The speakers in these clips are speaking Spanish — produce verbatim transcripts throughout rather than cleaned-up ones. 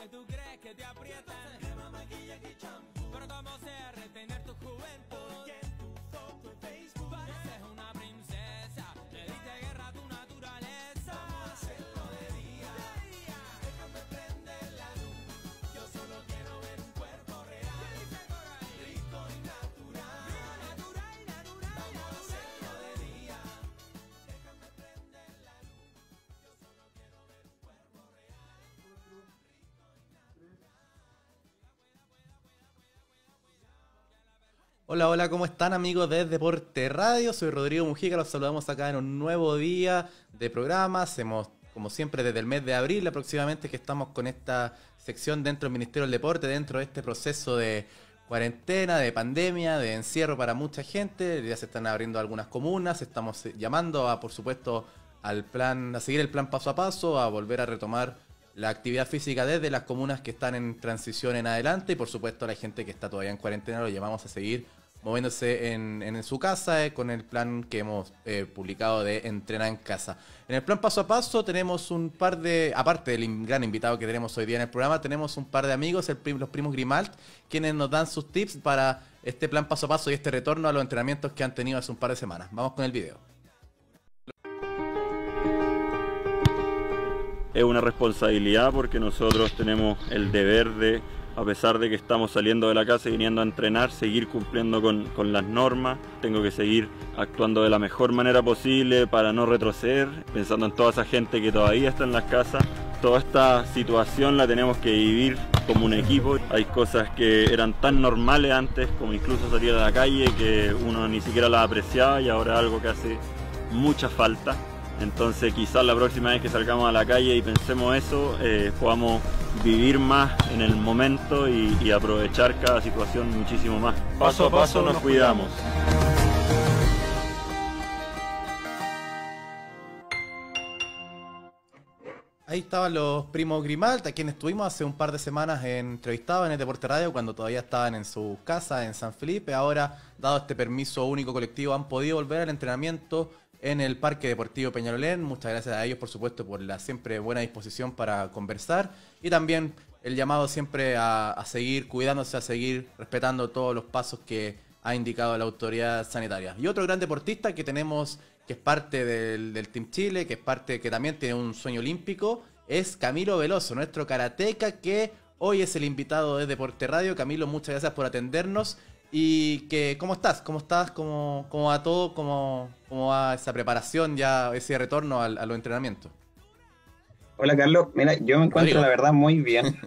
Hola, hola, ¿cómo están amigos de Deporte Radio? Soy Rodrigo Mujica, los saludamos acá en un nuevo día de programa. Hacemos, como siempre, desde el mes de abril aproximadamente que estamos con esta sección dentro del Ministerio del Deporte, dentro de este proceso de cuarentena, de pandemia, de encierro para mucha gente. Ya se están abriendo algunas comunas, estamos llamando a, por supuesto, al plan, a seguir el plan paso a paso, a volver a retomar la actividad física desde las comunas que están en transición en adelante y por supuesto a la gente que está todavía en cuarentena lo llamamos a seguir moviéndose en, en su casa eh, con el plan que hemos eh, publicado de Entrena en Casa. En el plan paso a paso tenemos un par de, aparte del in, gran invitado que tenemos hoy día en el programa, tenemos un par de amigos, el prim, los primos Grimalt, quienes nos dan sus tips para este plan paso a paso y este retorno a los entrenamientos que han tenido hace un par de semanas. Vamos con el video. Es una responsabilidad porque nosotros tenemos el deber de, a pesar de que estamos saliendo de la casa y viniendo a entrenar, seguir cumpliendo con, con las normas. Tengo que seguir actuando de la mejor manera posible para no retroceder, pensando en toda esa gente que todavía está en las casas. Toda esta situación la tenemos que vivir como un equipo. Hay cosas que eran tan normales antes, como incluso salir a la calle, que uno ni siquiera las apreciaba y ahora es algo que hace mucha falta. Entonces quizás la próxima vez que salgamos a la calle y pensemos eso, eh, podamos vivir más en el momento y, y aprovechar cada situación muchísimo más. Paso a paso nos cuidamos. Ahí estaban los primos Grimalt, a quienes estuvimos hace un par de semanas entrevistados en el Deporte Radio cuando todavía estaban en su casa en San Felipe. Ahora, dado este permiso único colectivo, han podido volver al entrenamiento en el Parque Deportivo Peñalolén. Muchas gracias a ellos, por supuesto, por la siempre buena disposición para conversar y también el llamado siempre a, a seguir cuidándose, a seguir respetando todos los pasos que ha indicado la autoridad sanitaria. Y otro gran deportista que tenemos, que es parte del, del Team Chile, que es parte, que también tiene un sueño olímpico, es Camilo Veloso, nuestro karateca, que hoy es el invitado de Deporte Radio. Camilo, muchas gracias por atendernos. Y que, ¿cómo estás? ¿Cómo estás? ¿Cómo, cómo va todo? ¿Cómo, ¿Cómo va esa preparación ya, ese retorno a, a los entrenamientos? Hola Carlos, mira, yo me encuentro Rodrigo. La verdad muy bien.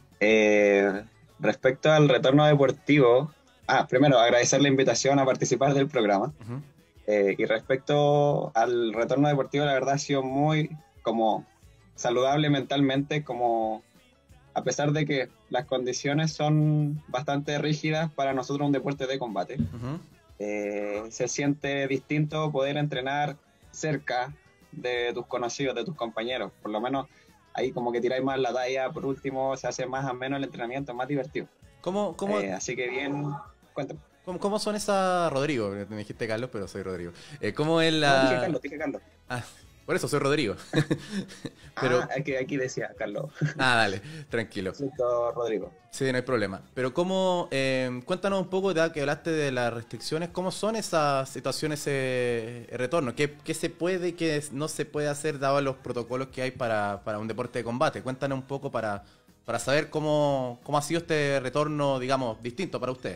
eh, respecto al retorno deportivo, ah, primero agradecer la invitación a participar del programa. Uh-huh. eh, y respecto al retorno deportivo, la verdad ha sido muy como saludable mentalmente, como a pesar de que las condiciones son bastante rígidas para nosotros un deporte de combate. Uh-huh. eh, se siente distinto poder entrenar cerca de tus conocidos, de tus compañeros. Por lo menos ahí como que tiráis más la talla, por último se hace más ameno el entrenamiento, más divertido. ¿Cómo, cómo, Eh, así que bien, cuéntame. ¿cómo, cómo son esas, Rodrigo? Me dijiste Carlos, pero soy Rodrigo. Eh, ¿Cómo es la...? No, dije Carlos, dije Carlos. Ah, por eso soy Rodrigo. Pero... Ah, aquí, aquí decía Carlos. Ah, dale, tranquilo. Siento Rodrigo. Sí, no hay problema. Pero cómo, eh, cuéntanos un poco, ya que hablaste de las restricciones, ¿cómo son esas situaciones de eh, retorno? ¿Qué, ¿Qué se puede y qué no se puede hacer dado los protocolos que hay para, para un deporte de combate? Cuéntanos un poco para, para saber cómo, cómo ha sido este retorno, digamos, distinto para ustedes.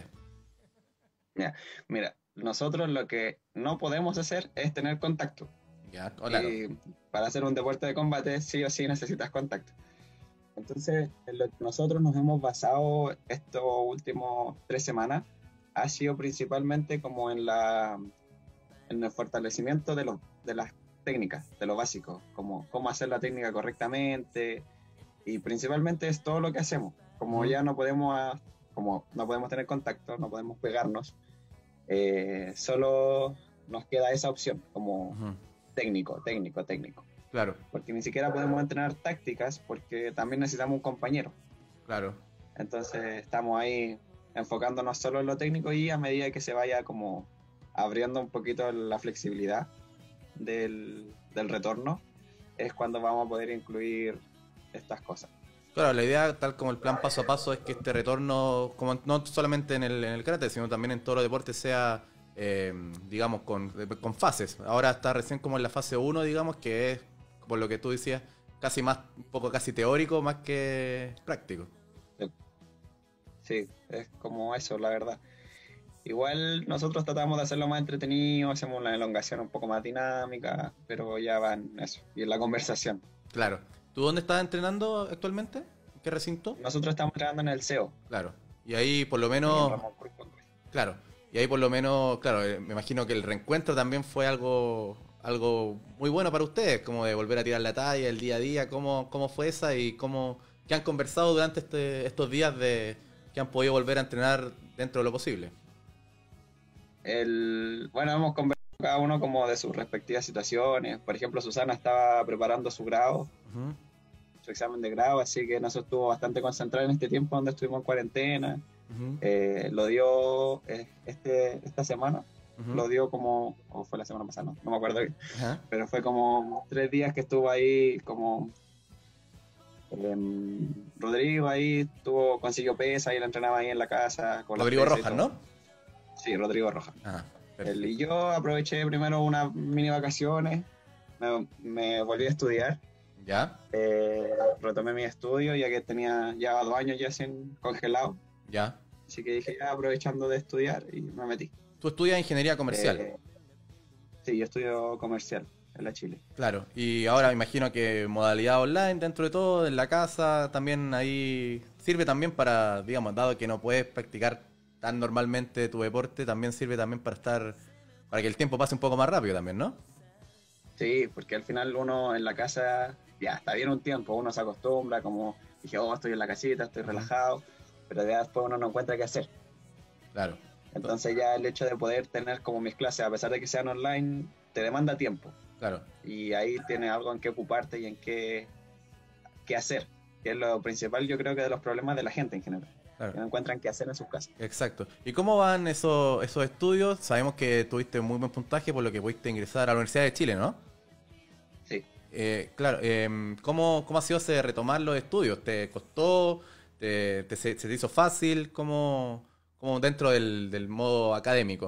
Mira, mira, nosotros lo que no podemos hacer es tener contacto. Ya, claro. Y para hacer un deporte de combate sí o sí necesitas contacto. Entonces, en lo que nosotros nos hemos basado estos últimos tres semanas ha sido principalmente como en la en el fortalecimiento de, lo, de las técnicas, de lo básico, como cómo hacer la técnica correctamente, y principalmente es todo lo que hacemos. Como uh-huh. ya no podemos, como no podemos tener contacto, no podemos pegarnos, eh, solo nos queda esa opción, como uh-huh. técnico, técnico, técnico. Claro. Porque ni siquiera podemos entrenar tácticas porque también necesitamos un compañero. Claro. Entonces estamos ahí enfocándonos solo en lo técnico y a medida que se vaya como abriendo un poquito la flexibilidad del, del retorno, es cuando vamos a poder incluir estas cosas. Claro, la idea, tal como el plan paso a paso, es que este retorno, como no solamente en el, en el karate, sino también en todos los deportes, sea, eh, digamos, con, con fases. Ahora está recién como en la fase uno, digamos, que es, por lo que tú decías, casi más, un poco casi teórico más que práctico. Sí, es como eso, la verdad. Igual nosotros tratamos de hacerlo más entretenido, hacemos una elongación un poco más dinámica, pero ya van eso, y en la conversación. Claro. ¿Tú dónde estás entrenando actualmente? ¿En qué recinto? Nosotros estamos entrenando en el C E O. Claro. Y ahí por lo En menos... Ramón Corcoran. Claro. Y ahí por lo menos, claro, eh, me imagino que el reencuentro también fue algo algo muy bueno para ustedes, como de volver a tirar la talla, el día a día. ¿Cómo, cómo fue esa y cómo qué han conversado durante este, estos días de que han podido volver a entrenar dentro de lo posible? El, bueno, hemos conversado cada uno como de sus respectivas situaciones. Por ejemplo, Susana estaba preparando su grado, Uh-huh. su examen de grado, así que eso estuvo bastante concentrado en este tiempo donde estuvimos en cuarentena. Uh-huh. Eh, lo dio eh, este, esta semana, Uh-huh. lo dio como, o fue la semana pasada, no, no me acuerdo bien, Ajá. pero fue como tres días que estuvo ahí, como eh, Rodrigo ahí, estuvo, consiguió pesa y lo entrenaba ahí en la casa. Con las Rodrigo pesas y Rojas, todo. ¿no? Sí, Rodrigo Rojas. Ah, Él perfecto. y yo aproveché primero unas mini vacaciones, me, me volví a estudiar, ¿Ya? eh, retomé mi estudio ya que tenía ya dos años ya sin congelado, ¿Ya? así que dije ya aprovechando de estudiar y me metí. Tú estudias ingeniería comercial. Eh, sí, yo estudio comercial en la Chile. Claro. Y ahora me imagino que modalidad online dentro de todo, en la casa, también ahí sirve también para, digamos, dado que no puedes practicar tan normalmente tu deporte, también sirve también para estar, para que el tiempo pase un poco más rápido también, ¿no? Sí, porque al final uno en la casa ya está bien un tiempo, uno se acostumbra, como dije, oh, estoy en la casita, estoy relajado, pero ya después uno no encuentra qué hacer. Claro. Entonces ya el hecho de poder tener como mis clases, a pesar de que sean online, te demanda tiempo. Claro. Y ahí tienes algo en qué ocuparte y en qué, qué hacer, que es lo principal yo creo que de los problemas de la gente en general, Claro. que no encuentran qué hacer en sus casas. Exacto. ¿Y cómo van esos, esos estudios? Sabemos que tuviste muy buen puntaje por lo que pudiste ingresar a la Universidad de Chile, ¿no? Sí. Eh, claro, eh, ¿cómo, ¿cómo ha sido ese retomar los estudios? ¿Te costó? ¿Te, te- se, se te hizo fácil? ¿Cómo, cómo dentro del, del modo académico?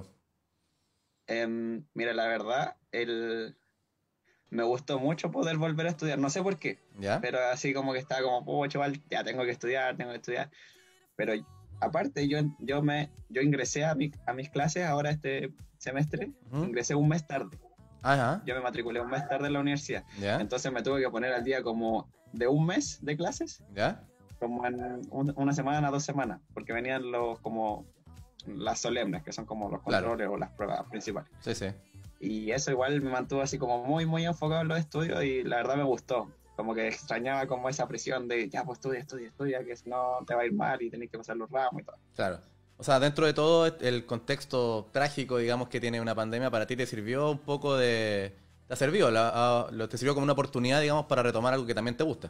Em, mira, la verdad, el... me gustó mucho poder volver a estudiar, no sé por qué, ¿Ya? pero así como que estaba como, oh, chaval, ya tengo que estudiar, tengo que estudiar. Pero aparte, yo, yo, me, yo ingresé a, mi, a mis clases ahora este semestre, Ujú. ingresé un mes tarde. Ajá. Yo me matriculé un mes tarde en la universidad. ¿Ya? Entonces me tuve que poner al día como de un mes de clases, ¿Ya? como en un- una semana, dos semanas, porque venían los como las solemnes, que son como los Claro. controles o las pruebas principales. Sí, sí. Y eso igual me mantuvo así como muy, muy enfocado en los estudios y la verdad me gustó. Como que extrañaba como esa presión de, ya, pues estudia, estudia, estudia, que si no te va a ir mal y tenés que pasar los ramos y todo. Claro. O sea, dentro de todo el contexto trágico, digamos, que tiene una pandemia, para ti te sirvió un poco de... ¿Te ha servido? La- a- lo- ¿Te sirvió como una oportunidad, digamos, para retomar algo que también te gusta?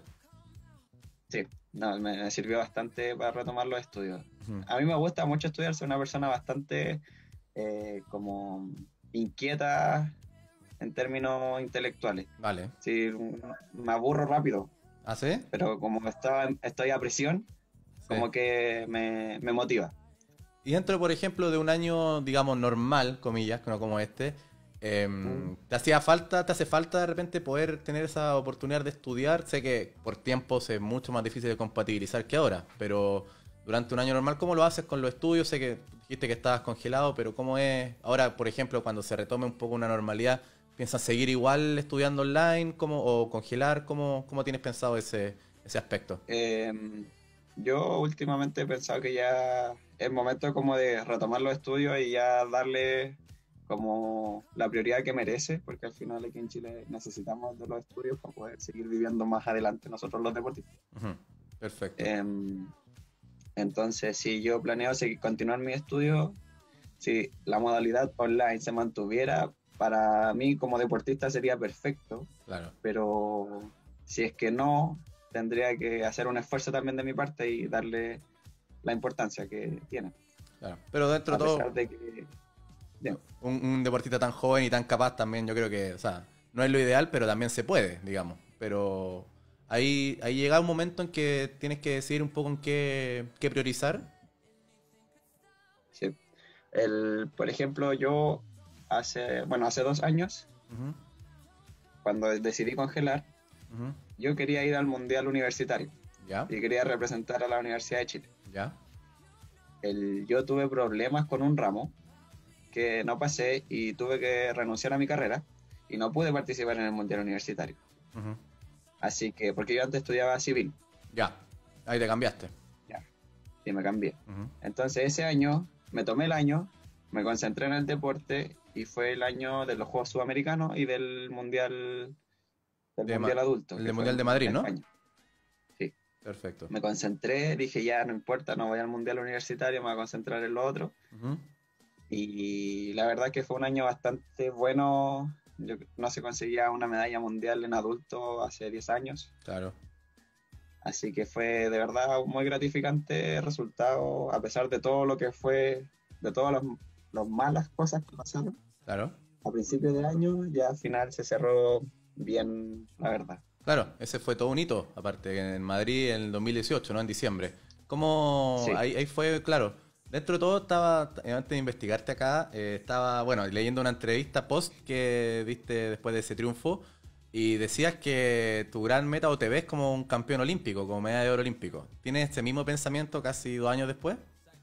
Sí, no, me, me sirvió bastante para retomar los estudios. Ujú. A mí me gusta mucho estudiar, soy una persona bastante eh, como inquieta en términos intelectuales. Vale. Sí, me aburro rápido, ¿Ah, sí? pero como estaba, estoy a presión, Sí. como que me, me motiva. Y dentro, por ejemplo, de un año, digamos, normal, comillas, no como este, eh, Mm. ¿te hacía falta, te hace falta de repente poder tener esa oportunidad de estudiar? Sé que por tiempos es mucho más difícil de compatibilizar que ahora, pero durante un año normal, ¿cómo lo haces con los estudios? Sé que dijiste que estabas congelado, pero ¿cómo es ahora, por ejemplo, cuando se retome un poco una normalidad? ¿Piensas seguir igual estudiando online cómo, o congelar? ¿Cómo, cómo tienes pensado ese, ese aspecto? Eh, yo últimamente he pensado que ya es momento como de retomar los estudios y ya darle como la prioridad que merece, porque al final aquí en Chile necesitamos de los estudios para poder seguir viviendo más adelante nosotros los deportistas. Ujú. Perfecto. Eh, entonces, si yo planeo seguir, continuar mi estudio, si la modalidad online se mantuviera, para mí como deportista sería perfecto, Claro. pero si es que no, tendría que hacer un esfuerzo también de mi parte y darle la importancia que tiene. Claro. Pero dentro A de todo, pesar de que... Bien. un, un deportista tan joven y tan capaz también, yo creo que, o sea, no es lo ideal, pero también se puede, digamos. Pero Ahí, ahí llega un momento en que tienes que decidir un poco en qué, qué priorizar. Sí. El, por ejemplo, yo hace, bueno, hace dos años, Ujú, cuando decidí congelar, ujú. yo quería ir al Mundial Universitario Ya, y quería representar a la Universidad de Chile. ya. El, yo tuve problemas con un ramo que no pasé y tuve que renunciar a mi carrera y no pude participar en el Mundial Universitario. Ujú. Así que, porque yo antes estudiaba civil, Ya, ahí te cambiaste. ya, y me cambié. Ujú. Entonces ese año, me tomé el año, me concentré en el deporte y fue el año de los Juegos Sudamericanos y del Mundial, del De Mundial Ma- Adulto, el que de fue Mundial de en, Madrid, en ¿no? España. Sí, Perfecto. me concentré, dije ya no importa, no voy al Mundial Universitario, me voy a concentrar en lo otro. Ujú. Y la verdad que fue un año bastante bueno. Yo, no se conseguía una medalla mundial en adulto hace diez años. Claro, Así que fue de verdad muy gratificante el resultado, a pesar de todo lo que fue, de todas las las malas cosas que pasaron. claro. A principios de año, ya al final se cerró bien, la verdad. Claro, ese fue todo un hito, aparte en Madrid en el dos mil dieciocho, ¿no? En diciembre. ¿Cómo? Sí. Ahí, ahí fue, claro. Dentro de todo estaba, eh, antes de investigarte acá, eh, estaba, bueno, leyendo una entrevista post que diste después de ese triunfo y decías que tu gran meta o te ves como un campeón olímpico, como medalla de oro olímpico. ¿Tienes ese mismo pensamiento casi dos años después?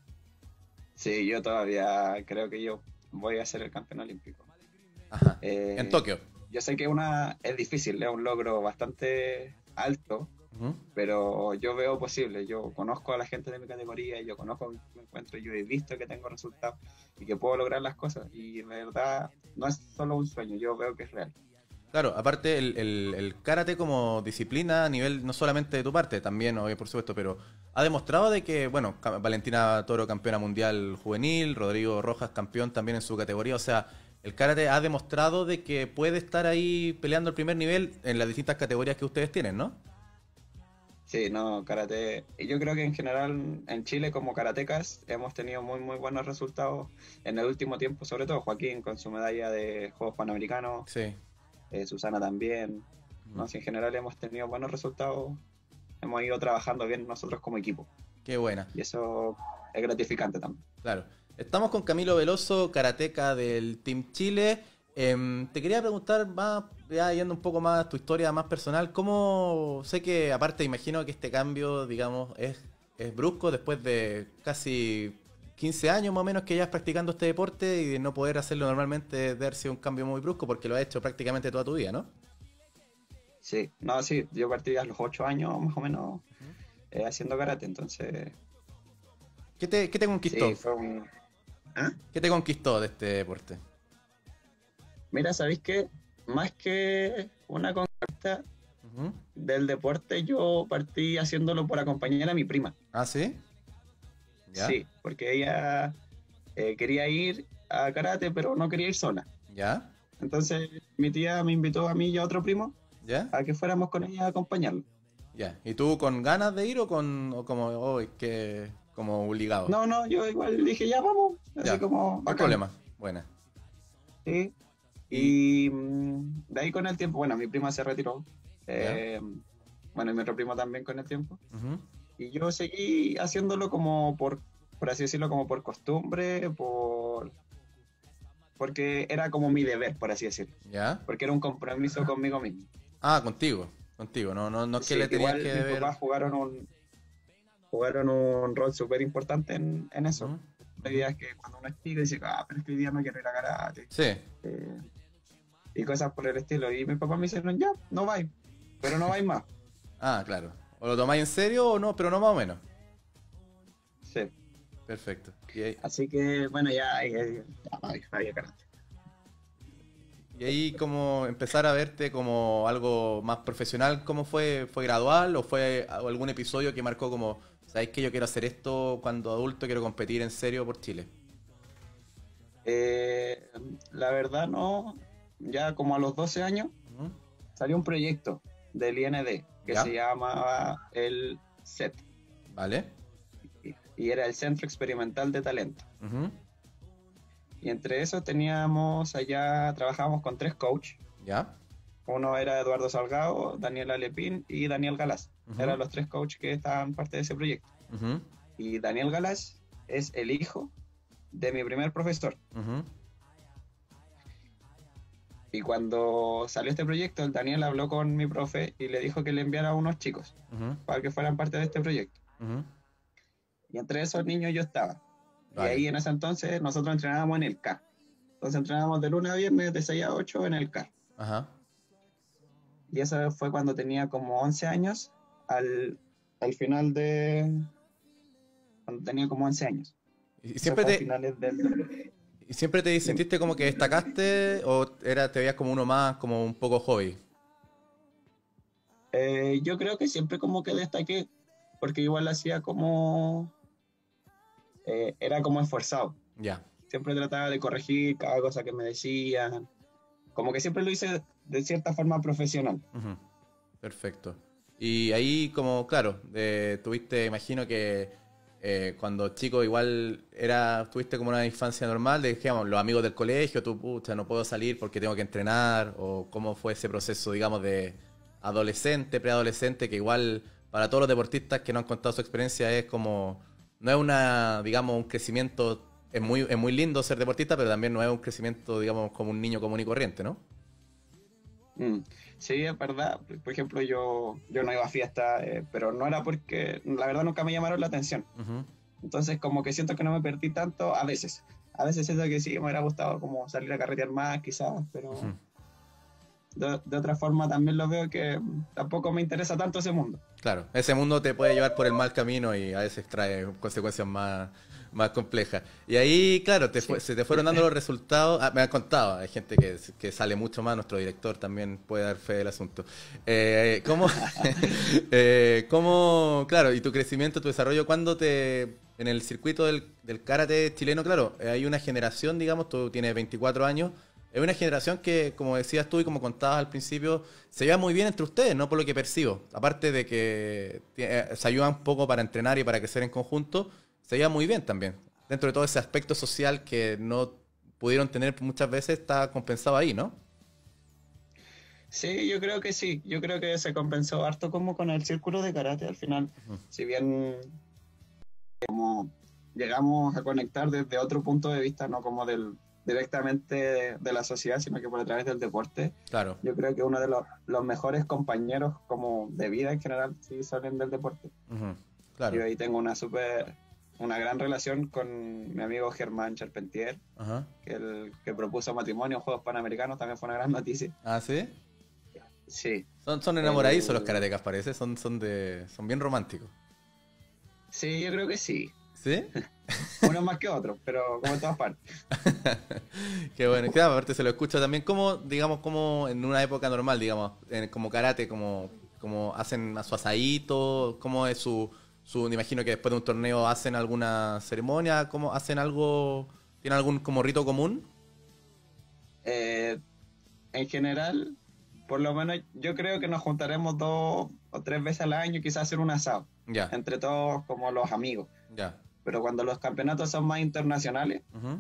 Sí, yo todavía creo que yo voy a ser el campeón olímpico. Ajá. Eh, En Tokio. yo sé que una, es difícil, es un logro bastante alto, Ujú. pero yo veo posible. Yo conozco a la gente de mi categoría y yo conozco mi me encuentro, yo he visto que tengo resultados y que puedo lograr las cosas. Y de verdad, no es solo un sueño, yo veo que es real. Claro, aparte el, el, el karate como disciplina a nivel no solamente de tu parte, también, obvio, por supuesto, pero ha demostrado de que, bueno, Ca- Valentina Toro campeona mundial juvenil, Rodrigo Rojas campeón también en su categoría, o sea, el karate ha demostrado de que puede estar ahí peleando el primer nivel en las distintas categorías que ustedes tienen, ¿no? Sí, no, karate. Y yo creo que en general en Chile como karatecas hemos tenido muy, muy buenos resultados en el último tiempo, sobre todo Joaquín con su medalla de Juegos Panamericanos, Sí. eh, Susana también. ¿No? Sí, en general hemos tenido buenos resultados, hemos ido trabajando bien nosotros como equipo Qué buena. y eso es gratificante también. Claro. Estamos con Camilo Veloso, karateca del Team Chile. Em, te quería preguntar más, ya yendo un poco más a tu historia más personal, ¿cómo sé que aparte imagino que este cambio, digamos, es, es brusco después de casi quince años más o menos que llevas practicando este deporte y de no poder hacerlo normalmente debe haber sido un cambio muy brusco porque lo has hecho prácticamente toda tu vida, ¿no? Sí, no, sí, yo partí a los ocho años más o menos eh, haciendo karate, entonces ¿Qué te, qué te conquistó? sí, fue un... ¿Ah? ¿Qué te conquistó de este deporte? Mira, ¿sabéis qué? Más que una conquista Ujú. del deporte, yo partí haciéndolo por acompañar a mi prima. ¿Ah, sí? ¿Ya? Sí, porque ella eh, quería ir a karate, pero no quería ir sola. ¿Ya? Entonces mi tía me invitó a mí y a otro primo ¿Ya? a que fuéramos con ella a acompañarlo. Ya. ¿Y tú con ganas de ir o con o como oh, que como obligado? No, no, yo igual dije, ya vamos, así Ya, como... no hay bacán. problema. Buena. Sí. Y mm, de ahí con el tiempo, bueno, mi prima se retiró. eh, bueno, y mi otro primo también con el tiempo. Ujú. Y yo seguí haciéndolo como por, por así decirlo, como por costumbre, por porque era como mi deber, por así decirlo. ¿Ya? Porque era un compromiso conmigo mismo. Ah, contigo. Contigo. No, no, no es que Sí, le tenías igual que mis ver. papás jugaron un jugaron un rol súper importante en, en eso. Ujú. La idea es que cuando uno es chico dice, ah, pero es que hoy día no quiero ir a karate. Sí. eh, y cosas por el estilo. Y mis papás me dijeron, ya, no vais, pero no vais más. Ah, claro. O lo tomáis en serio o no, pero no más o menos. Sí. Perfecto. Y ahí, Así que, bueno, ya, ahí, ahí, ya, vais, vais a karate. y ahí como empezar a verte como algo más profesional, ¿cómo fue? ¿Fue gradual o fue algún episodio que marcó como, sabéis que yo quiero hacer esto cuando adulto, quiero competir en serio por Chile? Eh, la verdad, no. Ya como a los doce años Ujú. salió un proyecto del I N D que ¿Ya? se llamaba el C E T ¿Vale? y, y era el Centro Experimental de Talento. Ujú. Y entre eso teníamos allá, trabajábamos con tres coaches ¿Ya? Uno era Eduardo Salgado, Daniel Alepín y Daniel Galás. Ujú. Eran los tres coaches que estaban parte de ese proyecto. Ujú, Y Daniel Galás es el hijo de mi primer profesor. ujú, Y cuando salió este proyecto, el Daniel habló con mi profe y le dijo que le enviara a unos chicos ujú, para que fueran parte de este proyecto. ujú. Y entre esos niños yo estaba. Y Vale. ahí en ese entonces nosotros entrenábamos en el C A R. Entonces entrenábamos de lunes a viernes de seis a ocho en el C A R. Ajá. Y eso fue cuando tenía como once años, al, al final de... cuando tenía como once años. ¿Y Eso siempre fue a te, finales del... y siempre te sentiste como que destacaste o era, te veías como uno más, como un poco hobby? Eh, yo creo que siempre como que destaqué, porque igual hacía como... eh, era como esforzado. Ya. Siempre trataba de corregir cada cosa que me decían. Como que siempre lo hice de cierta forma profesional. Ujú. Perfecto. Y ahí como, claro, eh, tuviste, imagino que eh, cuando chico igual era, tuviste como una infancia normal, de, digamos, los amigos del colegio, tú, pucha, no puedo salir porque tengo que entrenar, o cómo fue ese proceso, digamos, de adolescente, preadolescente, que igual para todos los deportistas que no han contado su experiencia es como, no es una, digamos, un crecimiento, es muy, es muy lindo ser deportista, pero también no es un crecimiento, digamos, como un niño común y corriente, ¿no? Mm. Sí, es verdad. Por ejemplo, yo, yo no iba a fiestas, eh, pero no era porque, la verdad, nunca me llamaron la atención. Ujú, Entonces, como que siento que no me perdí tanto a veces. A veces siento que sí, me hubiera gustado como salir a carretear más, quizás, pero ujú. de, de otra forma también lo veo que mm, tampoco me interesa tanto ese mundo. Claro, ese mundo te puede llevar por el mal camino y a veces trae consecuencias más, más complejas. Y ahí, claro, te fue- Sí. se te fueron dando los resultados. Ah, me han contado, hay gente que, que sale mucho más, nuestro director también puede dar fe del asunto. Eh, ¿cómo, eh, cómo, claro, y tu crecimiento, tu desarrollo, cuando te, en el circuito del, del karate chileno, claro, eh, hay una generación, digamos, tú tienes veinticuatro años, es una generación que, como decías tú y como contabas al principio, se lleva muy bien entre ustedes, ¿no? Por lo que percibo. Aparte de que eh, se ayudan un poco para entrenar y para crecer en conjunto, se lleva muy bien también. Dentro de todo ese aspecto social que no pudieron tener muchas veces, está compensado ahí, ¿no? Sí, yo creo que sí. Yo creo que se compensó harto como con el círculo de karate al final. Ujú. Si bien llegamos a conectar desde otro punto de vista, no como del directamente de, de la sociedad, sino que por a través del deporte. Claro. Yo creo que uno de los, los mejores compañeros como de vida en general sí salen del deporte. Ujú. Claro. Yo ahí tengo una súper, una gran relación con mi amigo Germán Charpentier, Ajá. que el que propuso matrimonio en Juegos Panamericanos, también fue una gran noticia. Ah, ¿sí? Sí, Son, son enamoradizos El- los karatecas, parece. Son, son, de, son bien románticos. sí, yo creo que sí. ¿Sí? Uno más que otro, pero como en todas partes. Qué bueno, claro, aparte se lo escucha también como, digamos, como en una época normal, digamos, en- como karate, como, como hacen a su asadito, cómo es su, su, me imagino que después de un torneo hacen alguna ceremonia, cómo hacen algo, tienen algún como rito común. Eh, en general, por lo menos yo creo que nos juntaremos dos o tres veces al año, quizás hacer un asado, Ya, entre todos como los amigos. ya. Pero cuando los campeonatos son más internacionales, Ujú.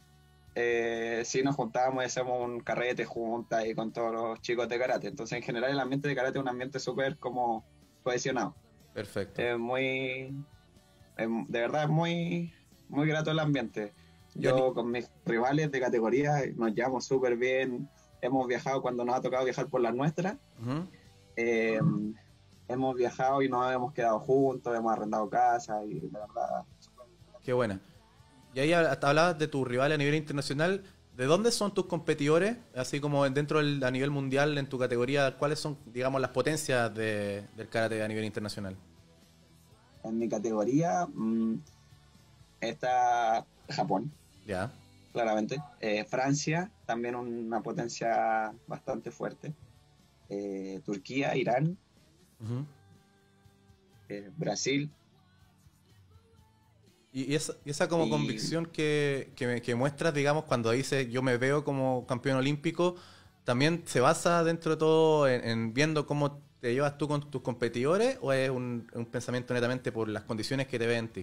eh, sí nos juntamos y hacemos un carrete juntas y con todos los chicos de karate. Entonces, en general, el ambiente de karate es un ambiente súper como cohesionado. Perfecto. Es muy, es- de verdad, es muy, muy grato el ambiente. Ya ni- Yo con mis rivales de categoría nos llevamos súper bien. Hemos viajado cuando nos ha tocado viajar por las nuestras. Ujú. Eh, hemos viajado y nos hemos quedado juntos, hemos arrendado casa y de verdad. Qué buena. Y ahí hasta hablabas de tus rivales a nivel internacional. ¿De dónde son tus competidores? Así como dentro del, a nivel mundial, en tu categoría, ¿cuáles son, digamos, las potencias de- del karate a nivel internacional? En mi categoría mm, está Japón, Ya. claramente. Eh, Francia, también una potencia bastante fuerte. Eh, Turquía, Irán, Ujú. eh, Brasil. Y, y esa, y esa como Y- convicción que, que, me- que muestras, digamos, cuando dices yo me veo como campeón olímpico, ¿también se basa dentro de todo en, en viendo cómo te llevas tú con tus competidores o es un, un pensamiento netamente por las condiciones que te ven en ti?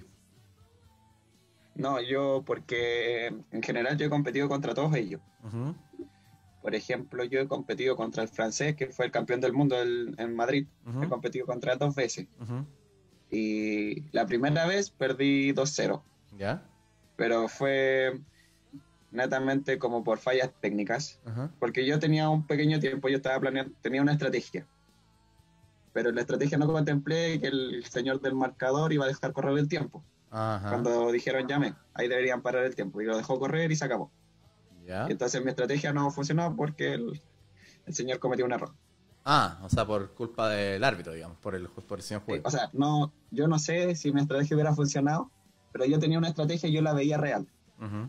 No, yo porque en general yo he competido contra todos ellos. Ujú. Por ejemplo, yo he competido contra el francés, que fue el campeón del mundo el- en Madrid. Ujú, He competido contra él dos veces. ujú. Y la primera vez perdí dos cero, ¿Ya? pero fue netamente como por fallas técnicas, Ajá. porque yo tenía un pequeño tiempo, yo estaba planeando, tenía una estrategia, pero en la estrategia no contemplé que el señor del marcador iba a dejar correr el tiempo. Ajá. Cuando dijeron llame, ahí deberían parar el tiempo, y lo dejó correr y se acabó. Y ¿Ya? entonces mi estrategia no funcionó porque el, el señor cometió un error. Ah, o sea, por culpa del árbitro, digamos, por el, por el señor Sí, juez. o sea, no, yo no sé si mi estrategia hubiera funcionado, pero yo tenía una estrategia y yo la veía real. Ujú,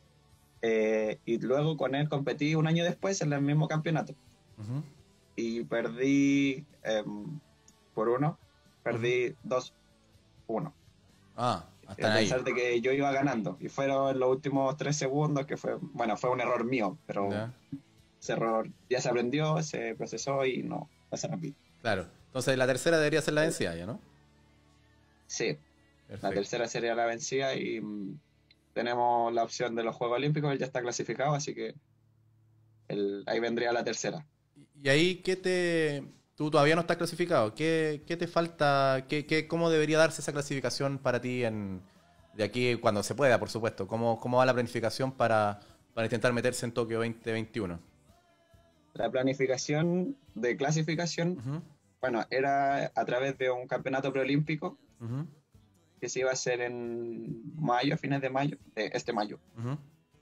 Eh, y luego con él competí un año después en el mismo campeonato. ujú, Y perdí em, por uno, ujú. perdí dos uno. Ah, A hasta ahí. pesar de que yo iba ganando. Y fueron los últimos tres segundos, que fue, bueno, fue un error mío, pero ¿Ya? ese error ya se aprendió, se procesó y no, no se repite. Claro. Entonces la tercera debería ser la vencida, ¿ya no? Sí, la Perfecto. tercera sería la vencida y mm, tenemos la opción de los Juegos Olímpicos, él ya está clasificado, así que el- ahí vendría la tercera. Y ahí, ¿qué te... Tú todavía no estás clasificado. ¿Qué, qué te falta? ¿Qué, qué- cómo debería darse esa clasificación para ti en, de aquí cuando se pueda, por supuesto? ¿Cómo, cómo va la planificación para, para intentar meterse en Tokio veinte veintiuno? La planificación de clasificación, Ujú, bueno, era a través de un campeonato preolímpico ujú, que se iba a hacer en mayo, a fines de mayo, de este mayo, ujú,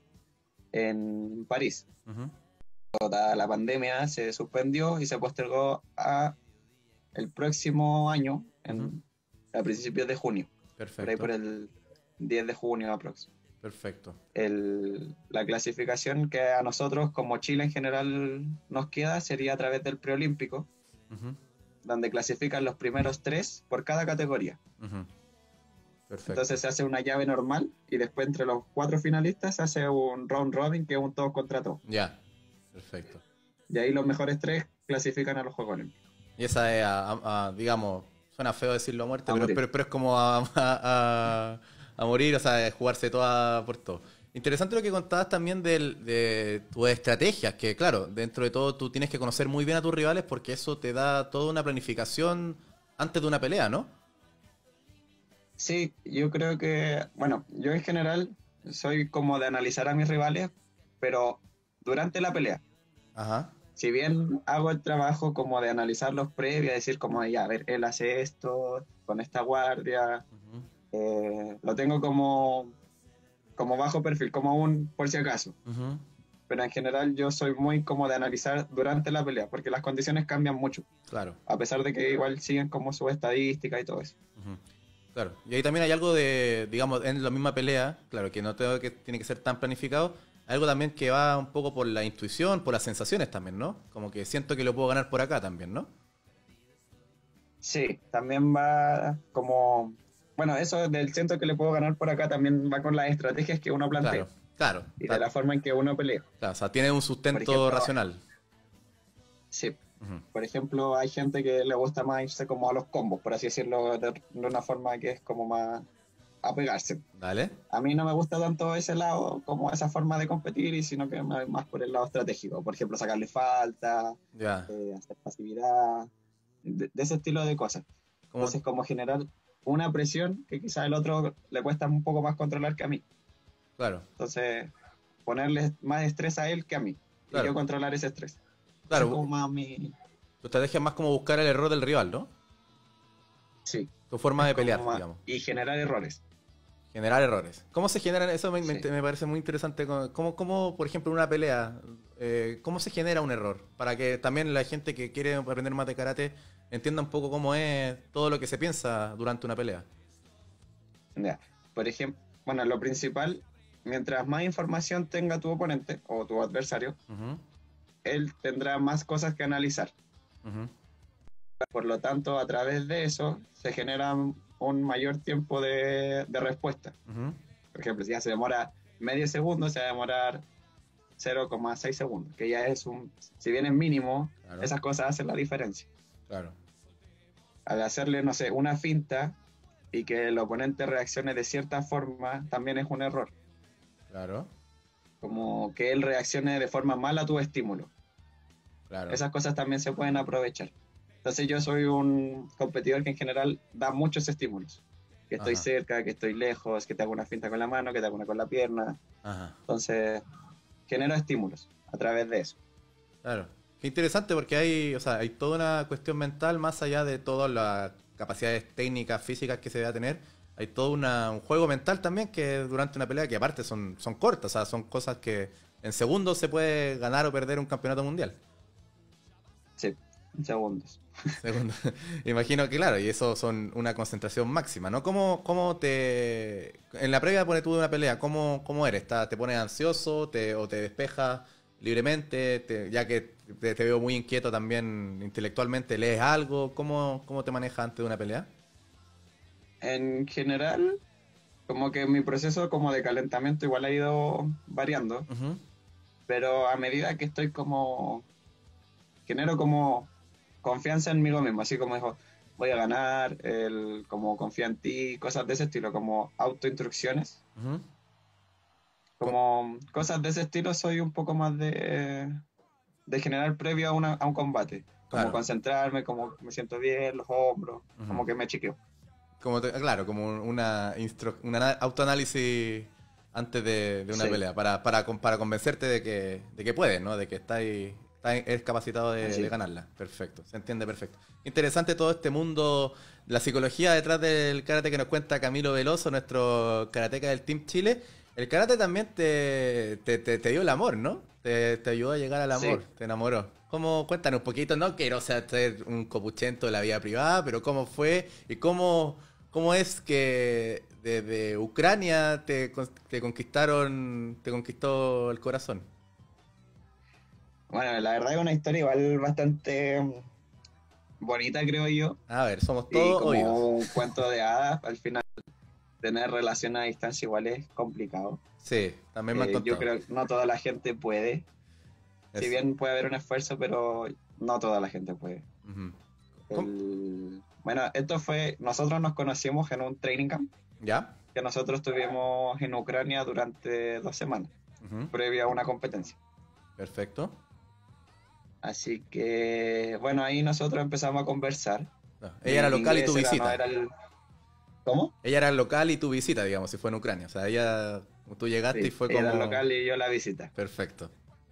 en París. ujú. Toda la pandemia se suspendió y se postergó a el próximo año, Ujú. en, a principios de junio, por ahí por Perfecto, el diez de junio aprox. perfecto. El, la clasificación que a nosotros, como Chile en general, nos queda sería a través del preolímpico, Ujú, donde clasifican los primeros tres por cada categoría. ujú. Perfecto. Entonces se hace una llave normal y después entre los cuatro finalistas se hace un round robin que es un todos contra todos. Ya, perfecto. Y ahí los mejores tres clasifican a los Juegos Olímpicos. Y esa es, a- a- a, digamos, suena feo decirlo a muerte, A pero, morir. pero, pero es como a, a- a- a morir, o sea, jugarse toda por todo. Interesante lo que contabas también del- de tus estrategias, que claro, dentro de todo tú tienes que conocer muy bien a tus rivales porque eso te da toda una planificación antes de una pelea, ¿no? Sí, yo creo que, bueno, yo en general soy como de analizar a mis rivales, pero durante la pelea. Ajá. Si bien hago el trabajo como de analizarlos previo, decir como, ya, a ver, él hace esto con esta guardia, Ujú. eh, lo tengo como, como bajo perfil, como un por si acaso. Ujú. Pero en general yo soy muy como de analizar durante la pelea, porque las condiciones cambian mucho, Claro. a pesar de que igual siguen como su estadística y todo eso. Ujú. Claro. Y ahí también hay algo de, digamos, en la misma pelea, claro, que no tengo que tiene que ser tan planificado, algo también que va un poco por la intuición, por las sensaciones también, ¿no? Como que siento que lo puedo ganar por acá también, ¿no? Sí, también va como, bueno, eso del ciento que le puedo ganar por acá también va con las estrategias que uno Claro, plantea claro. y de ta- la forma en que uno pelea. claro, o sea, tiene un Por sustento ejemplo, racional. sí, Ujú. por ejemplo, hay gente que le gusta más irse como a los combos, por así decirlo, de, de una forma que es como más apegarse. Dale. A mí no me gusta tanto ese lado, como esa forma de competir, y sino que me- más por el lado estratégico. Por ejemplo, sacarle falta, Ya. eh, hacer pasividad, de, de ese estilo de cosas. Como, Entonces, como generar una presión que quizás el otro le cuesta un poco más controlar que a mí. claro, Entonces, ponerle más estrés a él que a mí. Y yo claro, controlar ese estrés. Ese es claro. como más mi... Tu estrategia es más como buscar el error del rival, ¿no? Sí, Tu forma es de como pelear, más... digamos. Y generar errores. Generar errores. ¿Cómo se generan? Eso me, me- Sí. me parece muy interesante. ¿Cómo, cómo, por ejemplo, en una pelea, eh, cómo se genera un error? Para que también la gente que quiere aprender más de karate entienda un poco cómo es todo lo que se piensa durante una pelea. Ya. Por ejemplo, bueno, lo principal, mientras más información tenga tu oponente o tu adversario, Ujú, él tendrá más cosas que analizar. ujú, Por lo tanto, a través de eso se genera un mayor tiempo de, de respuesta. ujú. Por ejemplo, si ya se demora medio segundo, se va a demorar cero coma seis segundos, que ya es un, si bien es mínimo, Claro, esas cosas hacen la diferencia. claro, Al hacerle, no sé, una finta y que el oponente reaccione de cierta forma, también es un error. claro. como que él reaccione de forma mala a tu estímulo. Claro. Esas cosas también se pueden aprovechar. Entonces yo soy un competidor que en general da muchos estímulos. Que estoy Ajá. cerca, que estoy lejos, que te hago una finta con la mano, que te hago una con la pierna. Ajá. Entonces genero estímulos a través de eso. Claro. Qué interesante porque hay, o sea, hay toda una cuestión mental más allá de todas las capacidades técnicas, físicas que se debe tener. Hay todo una, un juego mental también que durante una pelea que aparte son, son cortas, o sea, son cosas que en segundos se puede ganar o perder un campeonato mundial. Sí, en segundos. Segundo. Imagino que claro, y eso son una concentración máxima, ¿no? ¿Cómo, cómo te... En la previa pone tú de una pelea, ¿cómo, cómo eres? ¿Está- ¿Te pones ansioso te, o te despejas libremente? Te- ya que te, te veo muy inquieto también intelectualmente, ¿lees algo? ¿Cómo, cómo te manejas antes de una pelea? En general, como que mi proceso como de calentamiento igual ha ido variando, Ujú. pero a medida que estoy como, genero como confianza en mí mismo, así como dijo, voy a ganar, el, como confía en ti, cosas de ese estilo, como autoinstrucciones, Ujú. Co- como cosas de ese estilo soy un poco más de, de generar previo a, una, a un combate, como Claro. concentrarme, como me siento bien, los hombros, Ujú. como que me chiqueo. Como te- claro, como un- una, instro- un ana- autoanálisis antes de, de una Sí, pelea, para, para, con- para convencerte de que, de que puedes, ¿no? De que estás, estás eres capacitado de, de así. ganarla. Perfecto, se entiende perfecto. Interesante todo este mundo, la psicología detrás del karate que nos cuenta Camilo Veloso, nuestro karateca del Team Chile. El karate también te, te, te- te dio el amor, ¿no? Te, te ayudó a llegar al amor, Sí. te enamoró. ¿Cómo? Cuéntanos un poquito, no quiero ser ser un copuchento de la vida privada, pero ¿cómo fue y cómo, cómo es que desde Ucrania te, con- te conquistaron, te conquistó el corazón? Bueno, la verdad es una historia igual bastante mm, bonita, creo yo, A ver, somos y todos oídos. como un cuento de hadas. Al final, tener relación a distancia igual es complicado. Sí, también me han Eh, yo contado. creo que no toda la gente puede. Si Eso. bien puede haber un esfuerzo, pero no toda la gente puede. Ujú. ¿Cómo? El... Bueno, esto fue, nosotros nos conocimos en un training camp ¿Ya? que nosotros tuvimos en Ucrania durante dos semanas, Ujú. previa a una competencia. Perfecto. Así que, bueno, ahí nosotros empezamos a conversar. Ah, ella era Mi local y tu inglés era, no visita. era el... ¿Cómo? Ella era local y tu visita, digamos, si fue en Ucrania. O sea, ella, tú llegaste y Sí, fue ella era el como... local y yo la visita. Perfecto.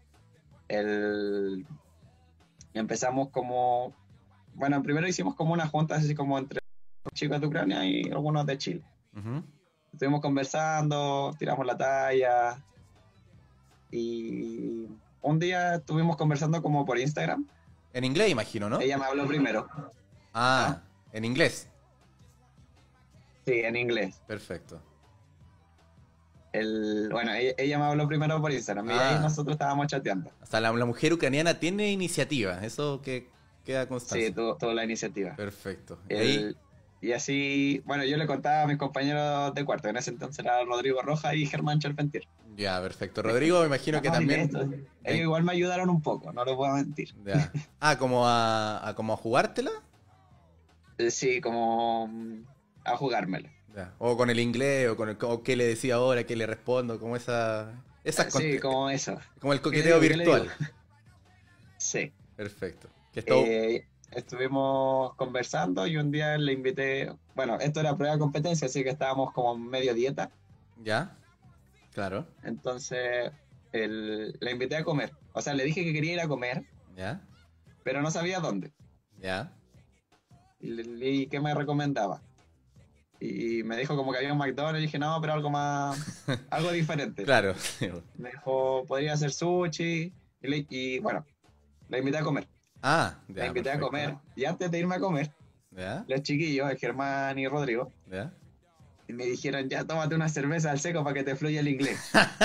El... Empezamos como... Bueno, primero hicimos como una junta así como entre chicos de Ucrania y algunos de Chile. Ujú. Estuvimos conversando, tiramos la talla y un día estuvimos conversando como por Instagram. En inglés, imagino, ¿no? Ella me habló primero. ¿Ah? Ah, en inglés. Sí, en inglés. Perfecto. El... Bueno, ella, ella me habló primero por Instagram y ahí Ah, nosotros estábamos chateando. o sea, la, la mujer ucraniana tiene iniciativa. Eso que queda Sí, constancia. tuvo, tuvo la iniciativa. Perfecto. Y ahí, El... Y así, bueno, yo le contaba a mis compañeros de cuarto, en ese entonces era Rodrigo Roja y Germán Charpentier. ya, perfecto. Les Rodrigo, me conté, imagino que no, dile también... esto. Ellos en- igual me ayudaron un poco, no les voy a mentir. ya. Ah, como a, a- como a jugártela. Eh, Sí, como mm, a jugármela. Ya. O con el inglés, o con el, o qué le decía ahora, qué le respondo, como esa... Esas Eh, con- Sí, como eso. como el ¿Qué le coqueteo digo? ¿Qué le digo? virtual. Sí. Perfecto. Que esto... Eh, estuvimos conversando y un día le invité, bueno, esto era prueba de competencia, así que estábamos como medio dieta. ¿Ya? Claro. Entonces el- le invité a comer. O sea, le dije que quería ir a comer, ¿Ya? pero no sabía dónde. ¿Ya? Y le le dije qué me recomendaba. Y me dijo como que había un McDonald's y dije, no, pero algo más, algo diferente. Claro. Me dijo, podría ser sushi. Y, le- y bueno, la invité a comer. Ah, La ya, invité a perfecto. comer. Y antes de irme a comer, ¿Ya? los chiquillos, el Germán y Rodrigo, ¿Ya? y me dijeron, ya tómate una cerveza al seco para que te fluya el inglés.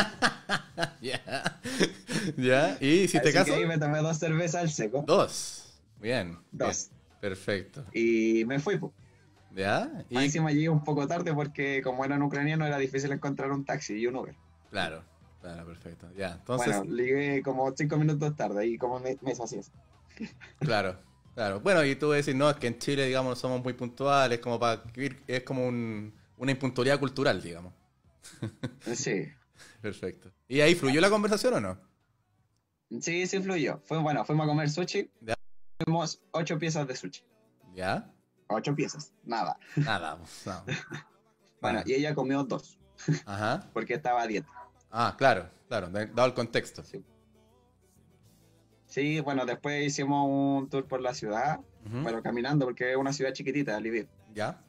¿Ya? ¿Ya? ¿Y hiciste Así que caso? ahí me tomé dos cervezas al seco. Dos. Bien. Dos. Bien. Perfecto. Y me fui, pues. ¿Ya? Más Y... encima llegué un poco tarde porque como eran ucranianos era difícil encontrar un taxi y un Uber. Claro. Claro, perfecto. Ya. Entonces, Bueno, llegué como cinco minutos tarde y como me, me hizo eso. claro. Claro. Bueno, y tú decís, no, es que en Chile, digamos, somos muy puntuales, como para vivir, es como un, una impuntualidad cultural, digamos. Sí. Perfecto. ¿Y ahí fluyó la conversación o no? Sí, sí fluyó. Fue, bueno, fuimos a comer sushi. Ya. Fuimos ocho piezas de sushi. ¿Ya? Ocho piezas, nada. Nada. No. Bueno, Ah. y ella comió dos, Ajá. porque estaba a dieta. Ah, claro, claro, de- dado el contexto. Sí. Sí, bueno, después hicimos un tour por la ciudad, Ujú. pero caminando, porque es una ciudad chiquitita, Lviv. ¿Ya?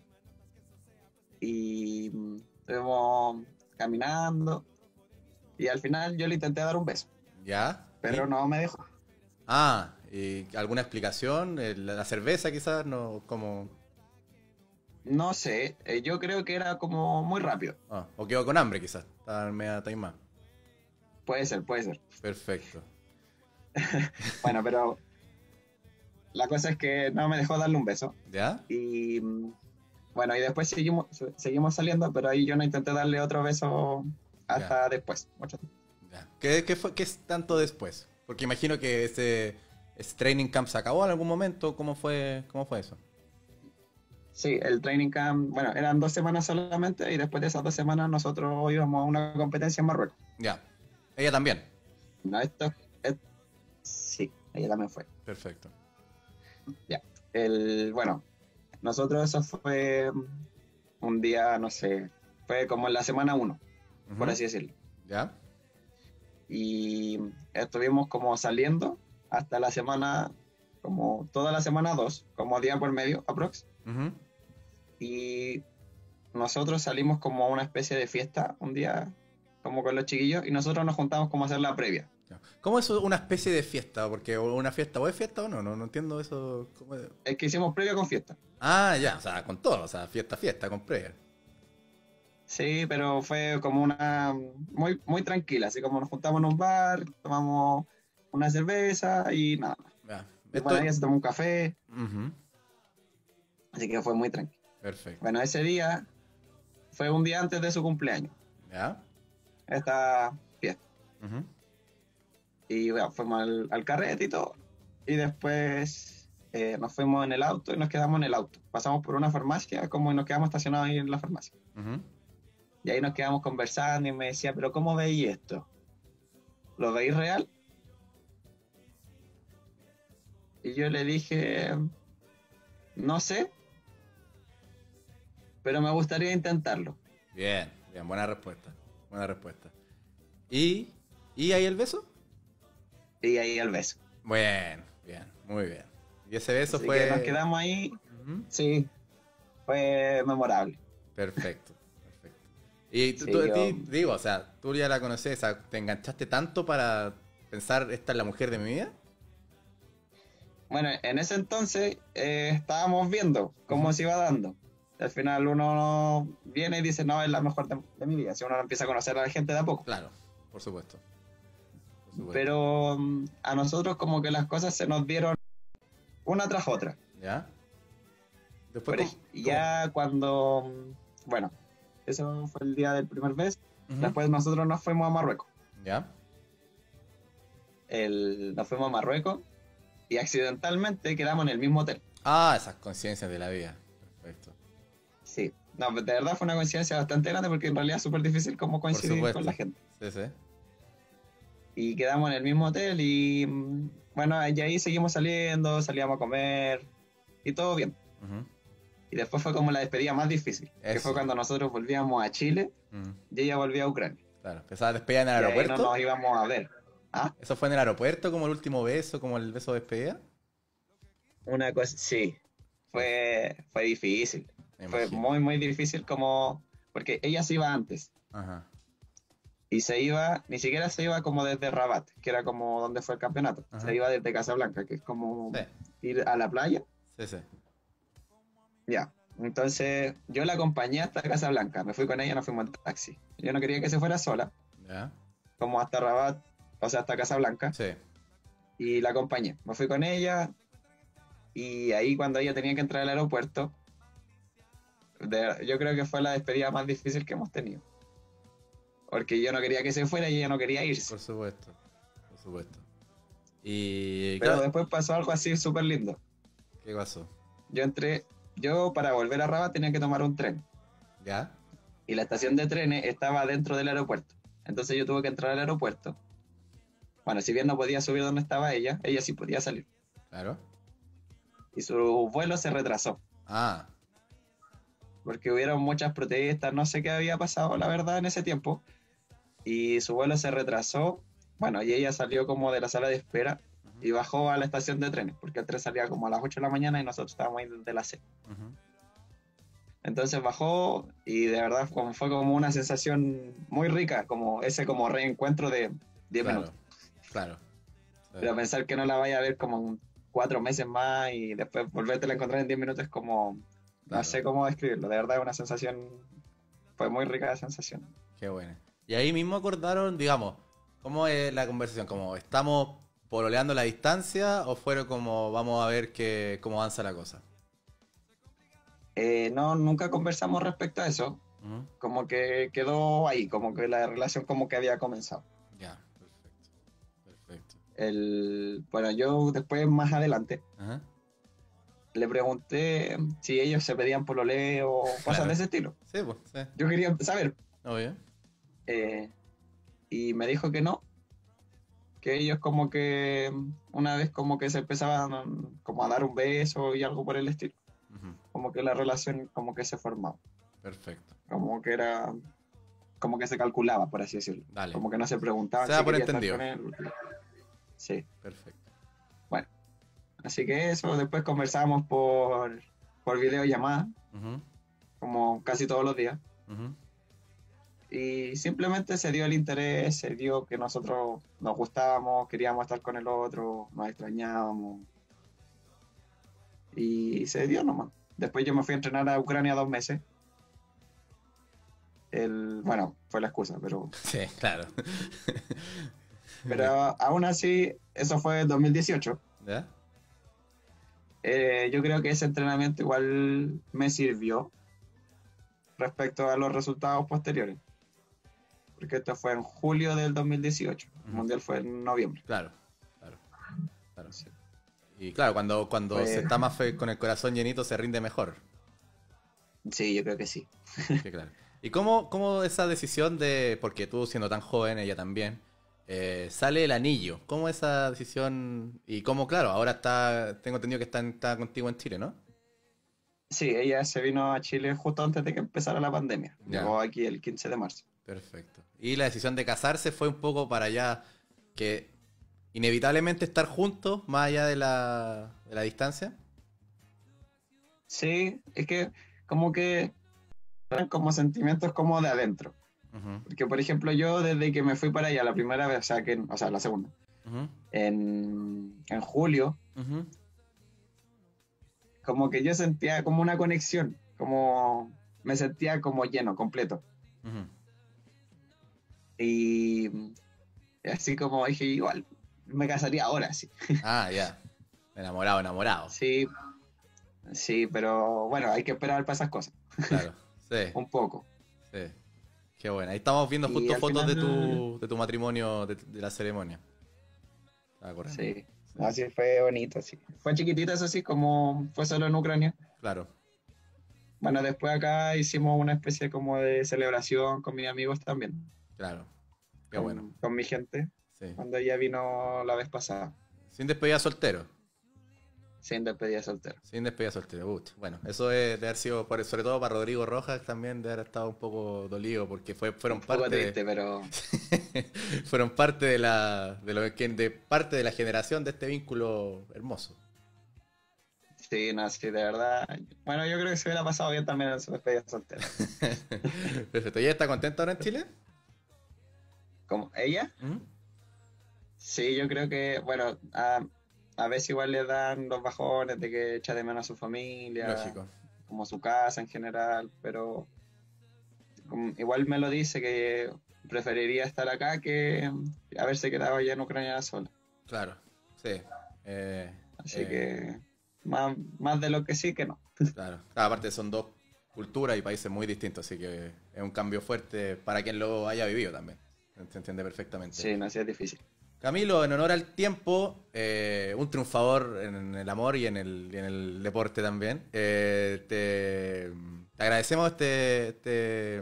Y mm, estuvimos caminando, y al final yo le intenté dar un beso, ¿Ya? pero ¿Y? no me dejó. Ah, ¿y alguna explicación? Eh, ¿La la cerveza quizás? No, como... No sé, eh, yo creo que era como muy rápido. Ah, o quedó con hambre quizás. Estaba media taimada. Puede ser, puede ser. Perfecto. Bueno, pero la cosa es que no me dejó darle un beso. ¿Ya? Y mm, bueno, y después seguimos, se- seguimos saliendo, pero ahí yo no intenté darle otro beso hasta después. Mucho tiempo. Ya. ¿Qué, qué fue, qué es tanto después? Porque imagino que ese, ese training camp se acabó en algún momento. ¿Cómo fue, cómo fue eso? Sí, el training camp, bueno, eran dos semanas solamente y después de esas dos semanas nosotros íbamos a una competencia en Marruecos. Ya. Ella también. No, esto, es- sí, ella también fue. Perfecto. Ya. El, bueno, nosotros eso fue un día, no sé, fue como en la semana uno, por Ujú. así decirlo. ¿Ya? Y estuvimos como saliendo hasta la semana, como toda la semana dos, como día por medio, aprox. Ujú. Y nosotros salimos como a una especie de fiesta un día, como con los chiquillos, y nosotros nos juntamos como a hacer la previa. Ya. ¿Cómo es una especie de fiesta? Porque una fiesta o es fiesta o no, no, no entiendo eso. ¿Cómo es? Es que hicimos previa con fiesta. Ah, ya, o sea, con todo, o sea, fiesta, fiesta, con previa. Sí, pero fue como una muy, muy tranquila, así como nos juntamos en un bar, tomamos una cerveza y nada más. Ya. Y Esto... bueno, ella se tomó un café, Ujú. así que fue muy tranquilo. Perfecto. Bueno, ese día fue un día antes de su cumpleaños, ¿Ya? esta fiesta. Ujú. Y bueno, fuimos al, al carrete y todo. Y después eh, nos fuimos en el auto y nos quedamos en el auto. Pasamos por una farmacia, como y nos quedamos estacionados ahí en la farmacia. Ujú. Y ahí nos quedamos conversando y me decía, pero ¿cómo veis esto? ¿Lo veis real? Y yo le dije, no sé, pero me gustaría intentarlo. Bien, bien, buena respuesta. Buena respuesta. ¿Y, ¿y ahí el beso? Y ahí el beso. Bien, bien, muy bien. Y ese beso Así fue... que nos quedamos ahí, Ujú. sí, fue memorable. Perfecto, perfecto. Y tú, Sí, tú- a yo- ti, digo, o sea, tú ya la conoces, o sea, ¿te enganchaste tanto para pensar, esta es la mujer de mi vida? Bueno, en ese entonces eh, estábamos viendo cómo Ujú. se iba dando. Al final uno viene y dice, no, es la mejor de, de mi vida. Si uno empieza a conocer a la gente de a poco. Claro, por supuesto. Por supuesto. Pero mm, a nosotros como que las cosas se nos dieron una tras otra. ¿Ya? Después, Por ¿cómo- ej- y ya cuando, mm, bueno, eso fue el día del primer beso. Ujú. Después nosotros nos fuimos a Marruecos. ¿Ya? El, nos fuimos a Marruecos y accidentalmente quedamos en el mismo hotel. Ah, esas conciencias de la vida. Perfecto. Sí. No, de verdad fue una coincidencia bastante grande porque en realidad es súper difícil como Por coincidir supuesto. con la gente. Sí, sí. Y quedamos en el mismo hotel y mm, bueno, y ahí seguimos saliendo, salíamos a comer y todo bien. Ujú. Y después fue como la despedida más difícil, que Eso. fue cuando nosotros volvíamos a Chile Mm, y ella volvía a Ucrania. claro, empezaba a despedir en el Y ahí aeropuerto. no nos íbamos a ver. ¿Ah? ¿Eso fue en el aeropuerto como el último beso, como el beso de despedida? Una cosa, sí, fue, fue difícil. Me Fue imagino. muy, muy difícil como, porque ella se iba antes Ajá. y se iba, ni siquiera se iba como desde Rabat, que era como donde fue el campeonato. Ajá. Se iba desde Casablanca, que es como Sí, ir a la playa. sí, sí. Ya, entonces yo la acompañé hasta Casablanca, me fui con ella, nos fuimos en taxi. Yo no quería que se fuera sola, ¿Ya? como hasta Rabat, o sea, hasta Casablanca, Sí. y la acompañé. Me fui con ella, y ahí cuando ella tenía que entrar al aeropuerto, de- yo creo que fue la despedida más difícil que hemos tenido. Porque yo no quería que se fuera y ella no quería irse. Por supuesto. Por supuesto. Y... Pero claro, después pasó algo así súper lindo. ¿qué pasó? Yo entré, yo para volver a Rabat tenía que tomar un tren. ¿Ya? Y la estación de trenes estaba dentro del aeropuerto. Entonces yo tuve que entrar al aeropuerto. Bueno, si bien no podía subir donde estaba ella, ella sí podía salir. Claro. Y su vuelo se retrasó. Ah, Porque hubieron muchas protestas, no sé qué había pasado, la verdad, en ese tiempo. Y su vuelo se retrasó. Bueno, y ella salió como de la sala de espera ujú, y bajó a la estación de trenes, porque el tren salía como a las ocho de la mañana y nosotros estábamos ahí desde las seis. ujú. Entonces bajó y de verdad como, fue como una sensación muy rica, como ese como reencuentro de diez Claro, minutos. claro. Sí, Pero pensar que no la vaya a ver como en cuatro meses más y después volverte a encontrar en diez minutos es como, no claro. sé cómo describirlo, de verdad es una sensación, fue muy rica la sensación. Qué bueno. Y ahí mismo acordaron, digamos, ¿cómo es la conversación? ¿Como estamos pololeando la distancia o fueron como vamos a ver que, cómo avanza la cosa? Eh, no, nunca conversamos respecto a eso, Ujú. como que quedó ahí, como que la relación como que había comenzado. Ya, perfecto. Perfecto. El, bueno, yo después más adelante Ajá. le pregunté si ellos se pedían pololeo o cosas Claro. de ese estilo. Sí, pues, sí. Yo quería saber. Obvio. eh, y me dijo que no, que ellos como que una vez como que se empezaban como a dar un beso y algo por el estilo. Ujú. Como que la relación como que se formaba. Perfecto. Como que era, como que se calculaba, por así decirlo. Dale. Como que no se preguntaban Se da si por quería estar entendido. con él. Sí, Perfecto. bueno. Así que eso, después conversábamos por, por videollamada, Ujú, como casi todos los días. ujú. Y simplemente se dio el interés, se dio que nosotros nos gustábamos, queríamos estar con el otro, nos extrañábamos. Y se dio nomás. Después yo me fui a entrenar a Ucrania dos meses. El, bueno, fue la excusa, pero, Sí, claro. pero aún así, eso fue en dos mil dieciocho. ¿Ya? Eh, yo creo que ese entrenamiento igual me sirvió respecto a los resultados posteriores. Porque esto fue en julio del dos mil dieciocho. El Ujú. mundial fue en noviembre. Claro, claro, claro. Sí. Y claro, cuando, cuando Pues- se está más fe- con el corazón llenito se rinde mejor. Sí, yo creo que sí. Que claro. ¿Y cómo, cómo esa decisión de, porque tú siendo tan joven, ella también, eh, sale el anillo? ¿Cómo esa decisión? Y cómo, claro, ahora está, tengo entendido que está, en- está contigo en Chile, ¿no? Sí, ella se vino a Chile justo antes de que empezara la pandemia. Ya. Llegó aquí el quince de marzo. Perfecto. Y la decisión de casarse fue un poco para ya que inevitablemente estar juntos, más allá de la, de la distancia. Sí, es que como que eran como sentimientos como de adentro. Ujú, Porque, por ejemplo, yo desde que me fui para allá la primera vez, o sea, que, o sea la segunda, ujú, en, en julio, ujú. como que yo sentía como una conexión, como me sentía como lleno, completo. Ujú. Y así como dije, igual, me casaría ahora, sí. Ah, ya. Enamorado, enamorado. Sí, sí, pero bueno, hay que esperar para esas cosas, Claro. Sí, un poco. sí. Qué bueno. Ahí estamos viendo Y justo al fotos de final- tu, de tu matrimonio, de, de la ceremonia. Estaba corriendo. Sí, así fue bonito, sí. Fue chiquitita, eso sí, como fue solo en Ucrania. Claro. Bueno, después acá hicimos una especie como de celebración con mis amigos también, Claro. Qué con, bueno. con mi gente, Sí. cuando ella vino la vez pasada, Sin despedida soltero. sin despedida soltero. Sin despedida soltero. Pucha. Bueno, eso es de haber sido, por- sobre todo para Rodrigo Rojas, también de haber estado un poco dolido, porque fue, fueron Un poco parte de- triste, pero fueron parte de la de lo que de parte de la generación de este vínculo hermoso. sí, no, sí, de verdad. Bueno, yo creo que se hubiera pasado bien también en su despedida soltera. Perfecto. ¿Y ella está contenta ahora en Chile? ¿Como ella? ¿Mm? Sí, yo creo que, bueno, a, a veces igual le dan los bajones de que echa de menos a su familia, Lógico. como su casa en general, pero como- igual me lo dice que preferiría estar acá que haberse quedado allá en Ucrania sola. Claro. Sí. Eh, Así eh, que más, más de lo que sí que no. Claro. Ah, aparte son dos culturas y países muy distintos, así que es un cambio fuerte para quien lo haya vivido también. Se entiende perfectamente. Sí, no, sí es difícil. Camilo, en honor al tiempo, eh, un triunfador en el amor y en el, y en el deporte también. Eh, te, te agradecemos este, este,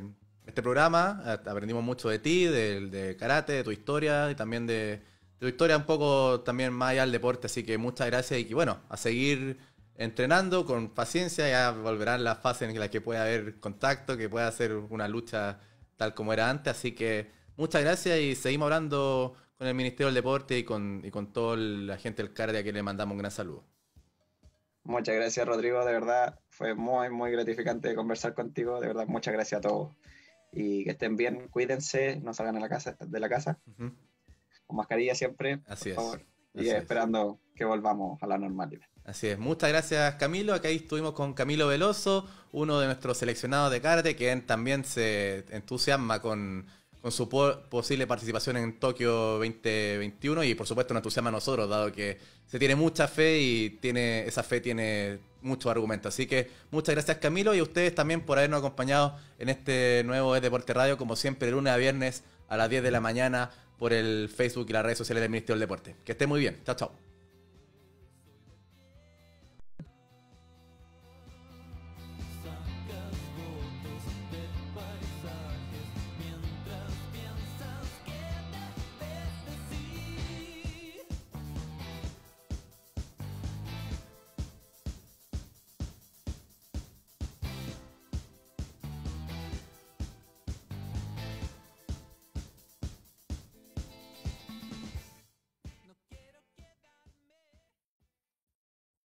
este programa. Aprendimos mucho de ti, de, de karate, de tu historia y también de, de tu historia un poco también más allá del deporte. Así que muchas gracias y bueno, a seguir entrenando con paciencia. Ya volverán las fases en las que pueda haber contacto, que pueda ser una lucha tal como era antes. Así que muchas gracias y seguimos hablando con el Ministerio del Deporte y con, y con toda la gente del karate a quien le mandamos un gran saludo. Muchas gracias, Rodrigo, de verdad fue muy, muy gratificante conversar contigo, de verdad, muchas gracias a todos y que estén bien, cuídense, no salgan de la casa, de la casa. Uh-huh. Con mascarilla siempre, así por favor, es. y Así esperando es. que volvamos a la normalidad. Así es, muchas gracias Camilo, acá estuvimos con Camilo Veloso, uno de nuestros seleccionados de karate, que también se entusiasma con... con su po posible participación en Tokio veinte veintiuno y por supuesto nos entusiasma a nosotros, dado que se tiene mucha fe y tiene esa fe tiene muchos argumentos. Así que muchas gracias Camilo y a ustedes también por habernos acompañado en este nuevo Es Deporte Radio, como siempre de lunes a viernes a las diez de la mañana por el Facebook y las redes sociales del Ministerio del Deporte. Que esté muy bien, chao chao.